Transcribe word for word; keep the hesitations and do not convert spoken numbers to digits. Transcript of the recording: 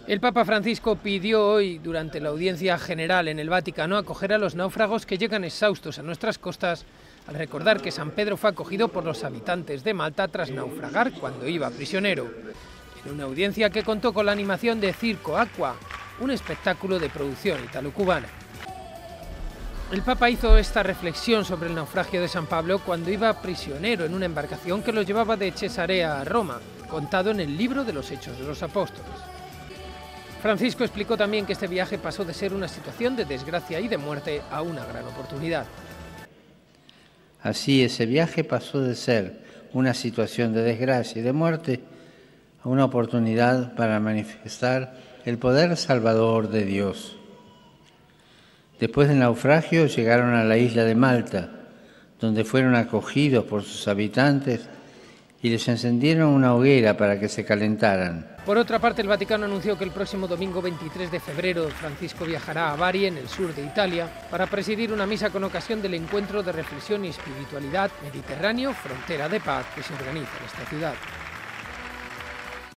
El Papa Francisco pidió hoy, durante la audiencia general en el Vaticano, acoger a los náufragos que llegan exhaustos a nuestras costas, al recordar que San Pedro fue acogido por los habitantes de Malta tras naufragar cuando iba prisionero. En una audiencia que contó con la animación de Circo Aqua, un espectáculo de producción italo-cubana. El Papa hizo esta reflexión sobre el naufragio de San Pablo cuando iba prisionero en una embarcación que lo llevaba de Cesarea a Roma, contado en el libro de los Hechos de los Apóstoles. Francisco explicó también que este viaje pasó de ser una situación de desgracia y de muerte a una gran oportunidad. Así, ese viaje pasó de ser una situación de desgracia y de muerte a una oportunidad para manifestar el poder salvador de Dios. Después del naufragio llegaron a la isla de Malta, donde fueron acogidos por sus habitantes y les encendieron una hoguera para que se calentaran. Por otra parte, el Vaticano anunció que el próximo domingo veintitrés de febrero Francisco viajará a Bari, en el sur de Italia, para presidir una misa con ocasión del encuentro de reflexión y espiritualidad Mediterráneo, frontera de paz, que se organiza en esta ciudad.